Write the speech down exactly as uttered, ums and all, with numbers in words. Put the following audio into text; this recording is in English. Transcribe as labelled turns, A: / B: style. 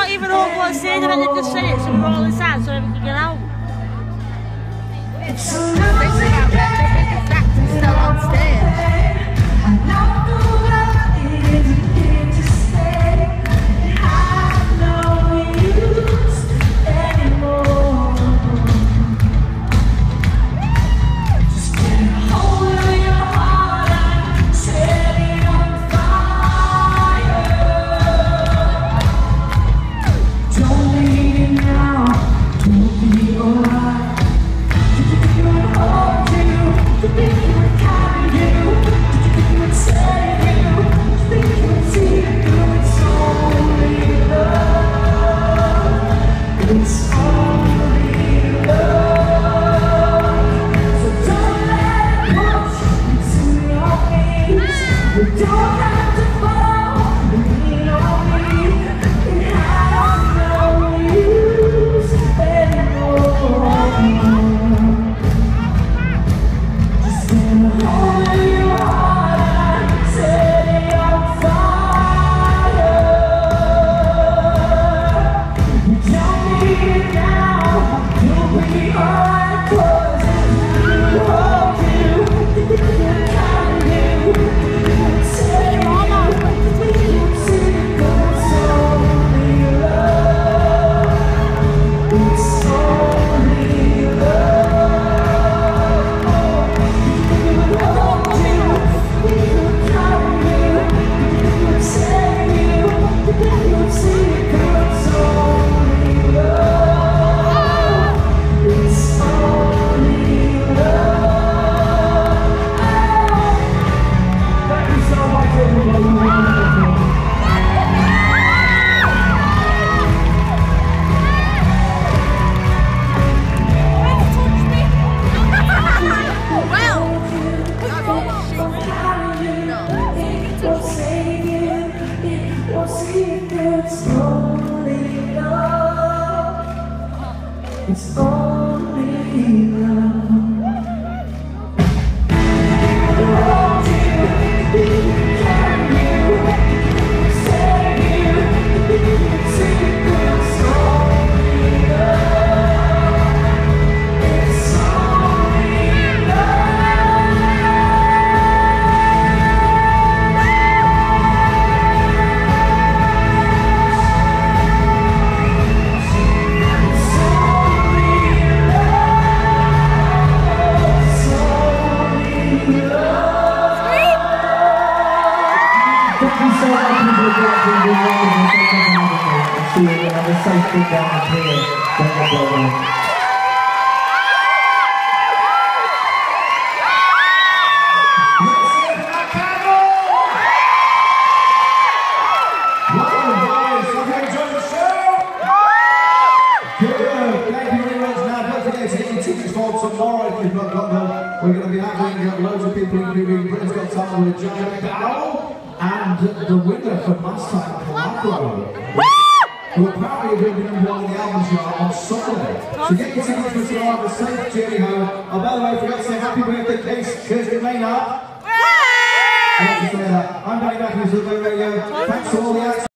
A: not even all going to see them and they've just said it, so we're all inside so everyone can get out.
B: It's still on stage. It's only love. Thank you so much for watching this one. See you have a safe trip down here. Thank you very much. Tomorrow, if you've not got them, we're going to be having loads of people, including Britain's Got Talent with Giant Cardle and the winner from last time, Cardle, who apparently are going to be number one in the album chart on Sunday. So get your tickets for tomorrow, have a safe journey home. And by the way, I forgot to say happy birthday, Case Kirsty Maynard. I want to say that. I'm Danny Matthews of the Radio. Thanks to all the actors.